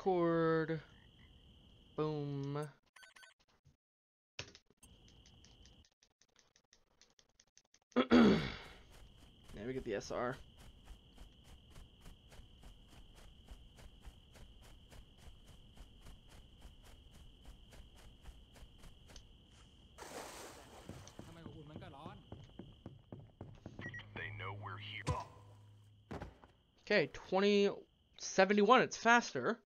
record. Boom. Now we get the SR. Okay, 2071. It's faster.